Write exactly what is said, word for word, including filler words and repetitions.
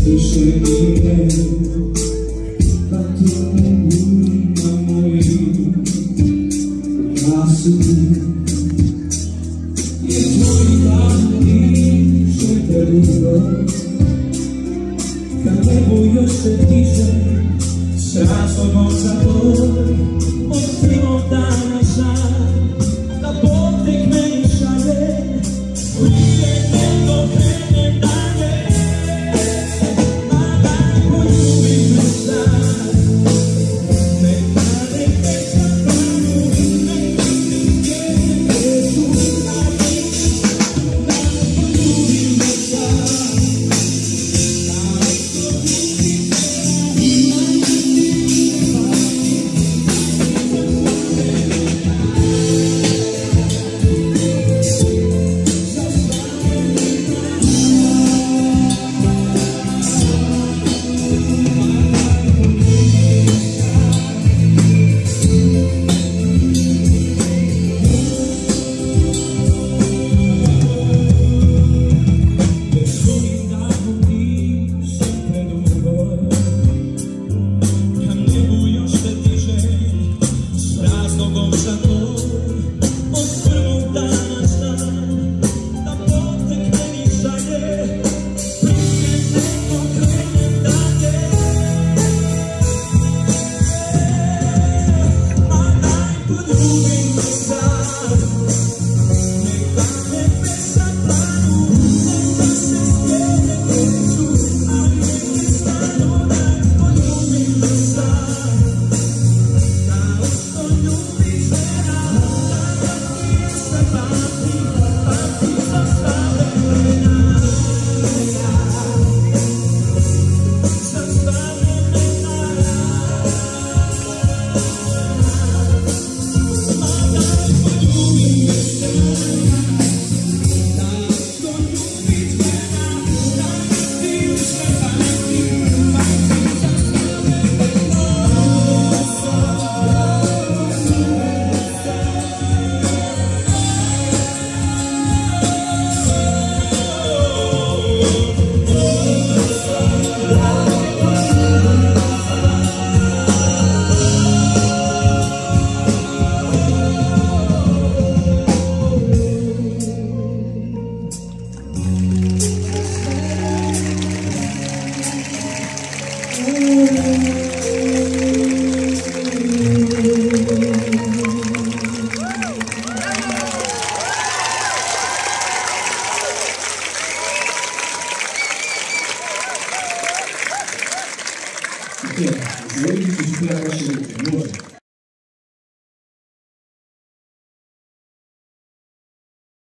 Više nije, pa to na mojim glasu. Jer tvoji dani su predugo, kad nebo još se diže, s razlogom za boj. Od prvog dana znam da Bog tek meni šalje, uvijek nego krenem dalje. Izvolite, izvolite, izvolite,